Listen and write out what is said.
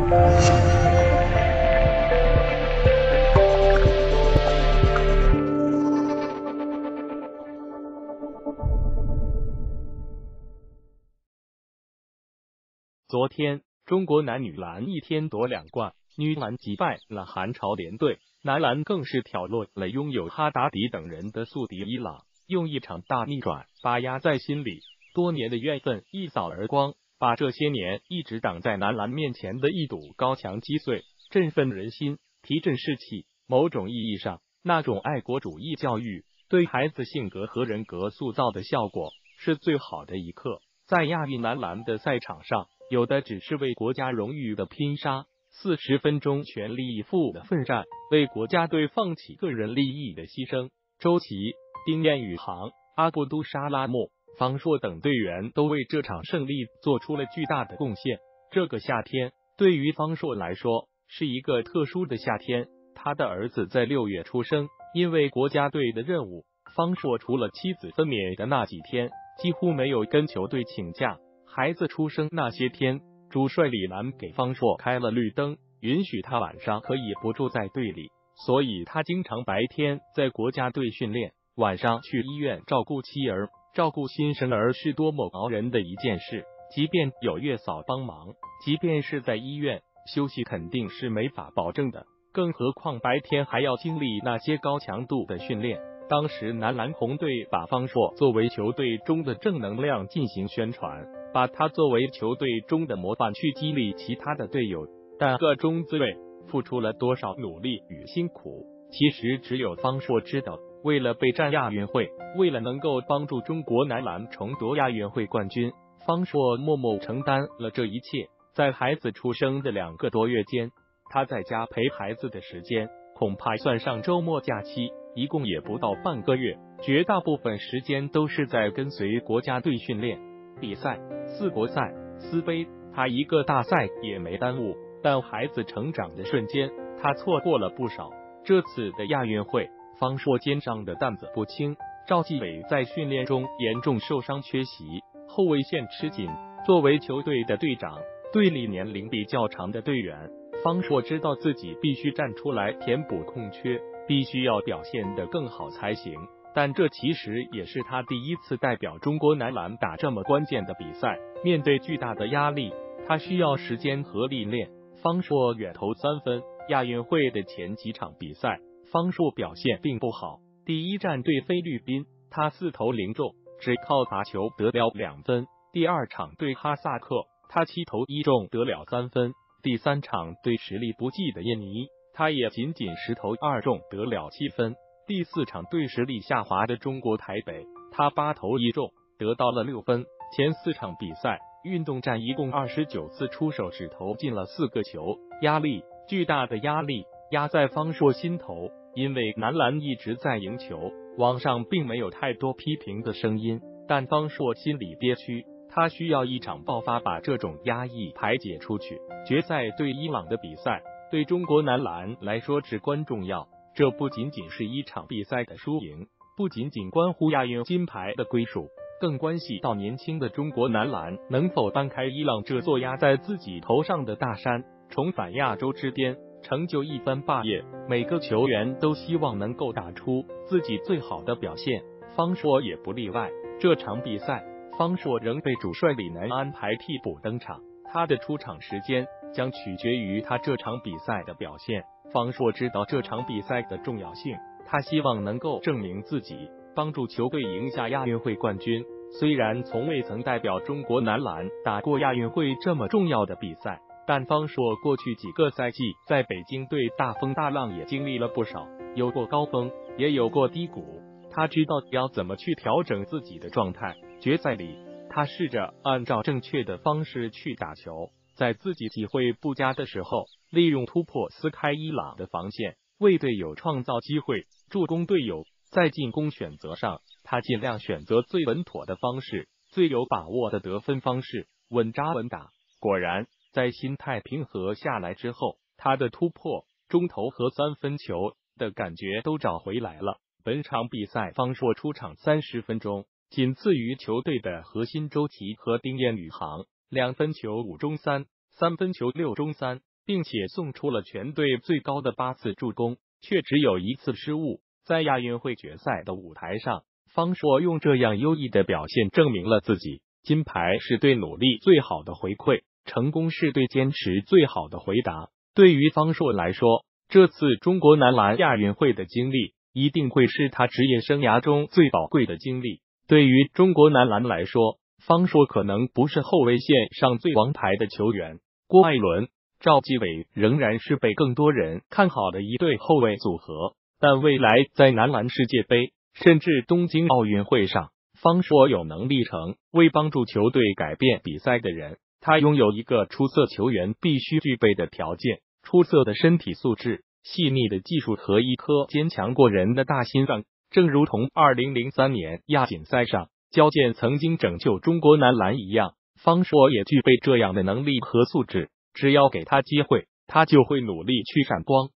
昨天，中国男女篮一天夺2冠，女篮击败了韩朝联队，男篮更是挑落了拥有哈达迪等人的宿敌伊朗，用一场大逆转把压在心里多年的怨愤一扫而光，把这些年一直挡在男篮面前的一堵高墙击碎，振奋人心，提振士气。某种意义上，那种爱国主义教育对孩子性格和人格塑造的效果是最好的一课。在亚运男篮的赛场上，有的只是为国家荣誉的拼杀，40分钟全力以赴的奋战，为国家队放弃个人利益的牺牲。周琦、丁彦雨航、阿布都沙拉木、方硕等队员都为这场胜利做出了巨大的贡献。这个夏天对于方硕来说是一个特殊的夏天，他的儿子在6月出生，因为国家队的任务，方硕除了妻子分娩的那几天，几乎没有跟球队请假。孩子出生那些天，主帅李楠给方硕开了绿灯，允许他晚上可以不住在队里，所以他经常白天在国家队训练，晚上去医院照顾妻儿。照顾新生儿是多么熬人的一件事，即便有月嫂帮忙，即便是在医院，休息肯定是没法保证的，更何况白天还要经历那些高强度的训练。当时男篮红队把方硕作为球队中的正能量进行宣传，把他作为球队中的模范去激励其他的队友，但个中滋味，付出了多少努力与辛苦，其实只有方硕知道。为了备战亚运会，为了能够帮助中国男篮重夺亚运会冠军，方硕默默承担了这一切。在孩子出生的2个多月间，他在家陪孩子的时间，恐怕算上周末假期，一共也不到半个月，绝大部分时间都是在跟随国家队训练、比赛、4国赛、丝杯，他一个大赛也没耽误。但孩子成长的瞬间，他错过了不少。这次的亚运会，方硕肩上的担子不轻，赵继伟在训练中严重受伤缺席，后卫线吃紧。作为球队的队长，队里年龄比较长的队员，方硕知道自己必须站出来填补空缺，必须要表现得更好才行。但这其实也是他第一次代表中国男篮打这么关键的比赛，面对巨大的压力，他需要时间和历练。方硕远投3分，亚运会的前几场比赛，方硕表现并不好。第一战对菲律宾，他4投0中，只靠罚球得了2分。第2场对哈萨克，他7投1中得了3分。第3场对实力不济的印尼，他也仅仅10投2中得了7分。第4场对实力下滑的中国台北，他8投1中得到了6分。前4场比赛运动战一共29次出手，只投进了4个球，压力巨大的压力压在方硕心头。因为男篮一直在赢球，网上并没有太多批评的声音，但方硕心里憋屈，他需要一场爆发把这种压抑排解出去。决赛对伊朗的比赛对中国男篮来说至关重要，这不仅仅是一场比赛的输赢，不仅仅关乎亚运金牌的归属，更关系到年轻的中国男篮能否搬开伊朗这座压在自己头上的大山，重返亚洲之巅，成就一番霸业。每个球员都希望能够打出自己最好的表现，方硕也不例外。这场比赛，方硕仍被主帅李楠安排替补登场，他的出场时间将取决于他这场比赛的表现。方硕知道这场比赛的重要性，他希望能够证明自己，帮助球队赢下亚运会冠军。虽然从未曾代表中国男篮打过亚运会这么重要的比赛，但方硕过去几个赛季在北京队大风大浪也经历了不少，有过高峰，也有过低谷。他知道要怎么去调整自己的状态。决赛里，他试着按照正确的方式去打球，在自己体会不佳的时候，利用突破撕开伊朗的防线，为队友创造机会，助攻队友。在进攻选择上，他尽量选择最稳妥的方式，最有把握的得分方式，稳扎稳打。果然，在心态平和下来之后，他的突破、中投和3分球的感觉都找回来了。本场比赛，方硕出场30分钟，仅次于球队的核心周琦和丁彦雨航，2分球5中3，3分球6中3， 并且送出了全队最高的8次助攻，却只有1次失误。在亚运会决赛的舞台上，方硕用这样优异的表现证明了自己。金牌是对努力最好的回馈，成功是对坚持最好的回答。对于方硕来说，这次中国男篮亚运会的经历一定会是他职业生涯中最宝贵的经历。对于中国男篮来说，方硕可能不是后卫线上最王牌的球员，郭艾伦、赵继伟仍然是被更多人看好的一对后卫组合。但未来在男篮世界杯甚至东京奥运会上，方硕有能力成为帮助球队改变比赛的人。他拥有一个出色球员必须具备的条件：出色的身体素质、细腻的技术和一颗坚强过人的大心脏。正如同2003年亚锦赛上焦健曾经拯救中国男篮一样，方硕也具备这样的能力和素质。只要给他机会，他就会努力去闪光。